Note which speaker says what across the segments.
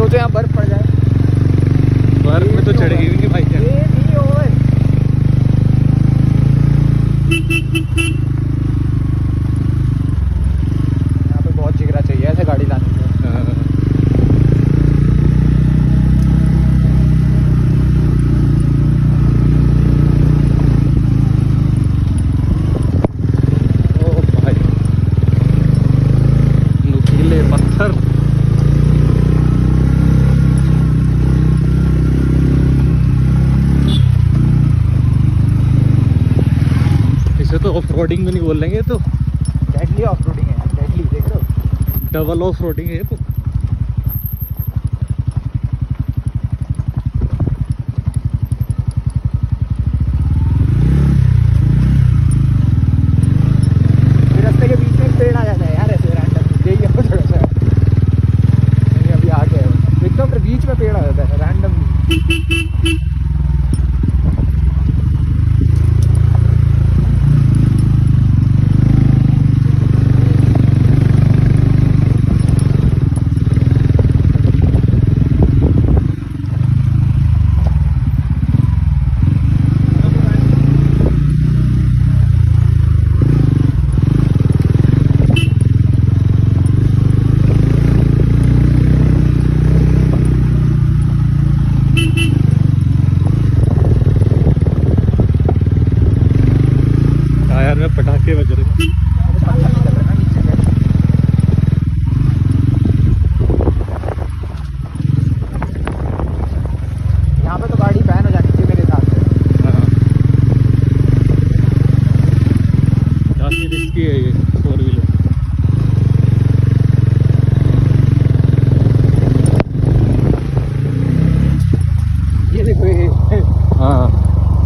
Speaker 1: सोचो यहाँ बर्फ पड़ जाए।
Speaker 2: बर्फ में तो चढ़ेगी भी नहीं भाई क्या।
Speaker 1: ये नहीं ओवर। यहाँ पे बहुत जिगरा चाहिए ऐसे गाड़ी लाने के।
Speaker 2: तो ऑफ रोडिंग में नहीं बोल लेंगे तो
Speaker 1: डेडली ऑफ रोडिंग है, डेडली देख रहे हो,
Speaker 2: डबल ऑफ रोडिंग है तो।
Speaker 1: रास्ते के बीच में पेड़ आ जाता है यार ऐसे रैंडम, यही है थोड़ा सा। अभी आ गए एकदम बीच में पेड़ आ जाता है रैंडमली।
Speaker 2: में पटाखे बज रहे हैं।
Speaker 1: यहाँ पे तो गाड़ी बैन हो जानी चाहिए मेरे हिसाब से।
Speaker 2: हाँ काफी रिस्की है ये 4 व्हीलर।
Speaker 1: ये देखो ये।
Speaker 2: हाँ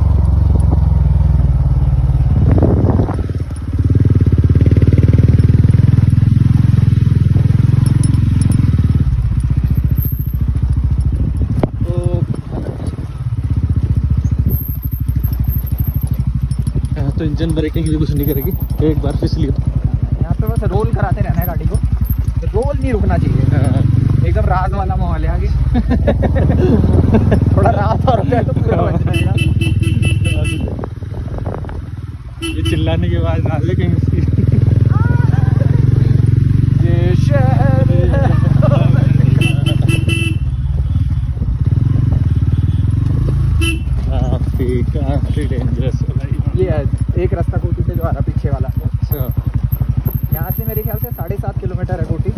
Speaker 2: तो इंजन ब्रेकिंग भी कुछ नहीं करेगी, एक बार फिसली
Speaker 1: यहाँ पे बस रोल कराते रहना है गाड़ी को, रोल नहीं रुकना चाहिए। एकदम रात वाला माहौल है आगे। थोड़ा रात और हो जाए तो पूरा बच जाएगा।
Speaker 2: ये चिल्लाने के बाद ना ले कहीं इसकी।
Speaker 1: ये शहर
Speaker 2: काफी डेंजरस है भाई।
Speaker 1: ये है एक रास्ता कोटी से जो आ रहा पीछे वाला।
Speaker 2: अच्छा
Speaker 1: यहाँ से मेरे ख्याल से 7.5 किलोमीटर है कोटी।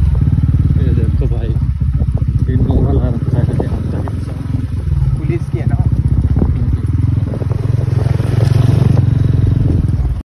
Speaker 2: ये देखो भाई, ये नोवल आ रखा है
Speaker 1: पुलिस की है ना।